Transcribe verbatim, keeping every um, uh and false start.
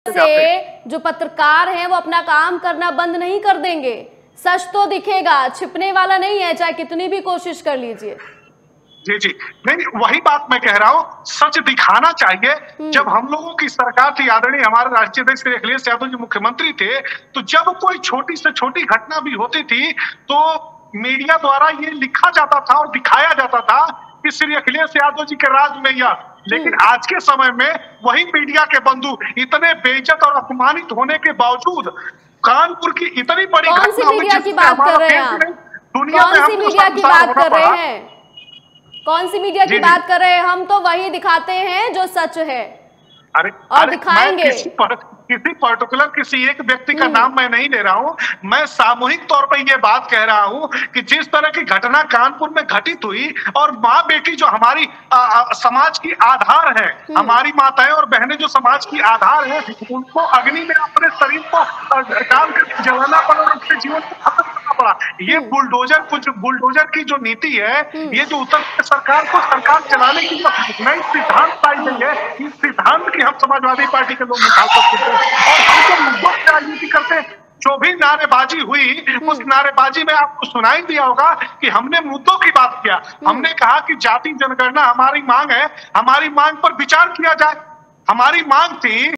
से जो पत्रकार हैं वो अपना काम करना बंद नहीं कर देंगे। सच तो दिखेगा, छिपने वाला नहीं है, चाहे कितनी भी कोशिश कर लीजिए। जी जी, नहीं वही बात मैं कह रहा हूँ, सच दिखाना चाहिए। जब हम लोगों की सरकार थी, आदरणीय हमारे राष्ट्रीय अध्यक्ष श्री अखिलेश यादव जी मुख्यमंत्री थे, तो जब कोई छोटी से छोटी घटना भी होती थी तो मीडिया द्वारा ये लिखा जाता था और दिखाया जाता था कि श्री अखिलेश यादव जी के राज में यह। लेकिन आज के समय में वही मीडिया के बंधु इतने बेइज्जत और अपमानित होने के बावजूद कानपुर की इतनी बड़ी कौन सी मीडिया की बात कर रहे हैं आप? दुनिया में कौन सी मीडिया की बात कर रहे हैं? कौन सी मीडिया की बात कर रहे हैं? हम तो वही दिखाते हैं जो सच है। अरे और अरे दिखाएंगे। मैं किसी पर, किसी पर्टिकुलर किसी एक व्यक्ति का नाम मैं नहीं ले रहा हूं, मैं सामूहिक तौर पे ये बात कह रहा हूं कि जिस तरह की घटना कानपुर में घटित हुई और माँ बेटी जो हमारी आ, आ, समाज की आधार है, हमारी माताएं और बहनें जो समाज की आधार है, उनको अग्नि में अपने शरीर को डाल कर जलाना पड़ा और उसके जीवन को खत्म करना पड़ा। ये बुलडोजर कुछ बुलडोजर की जो नीति है, ये जो उत्तर प्रदेश सरकार को सरकार चलाने की जो नई सिद्धांत पाई गई है, इस सिद्धांत की हम समाजवादी पार्टी के लोग निकाल सकते हैं। और हम तो मुद्दों की राजनीति करते हैं। जो भी नारेबाजी हुई, उस नारेबाजी में आपको सुनाई दिया होगा कि हमने मुद्दों की बात किया। हमने कहा कि जाति जनगणना हमारी मांग है, हमारी मांग पर विचार किया जाए। हमारी मांग थी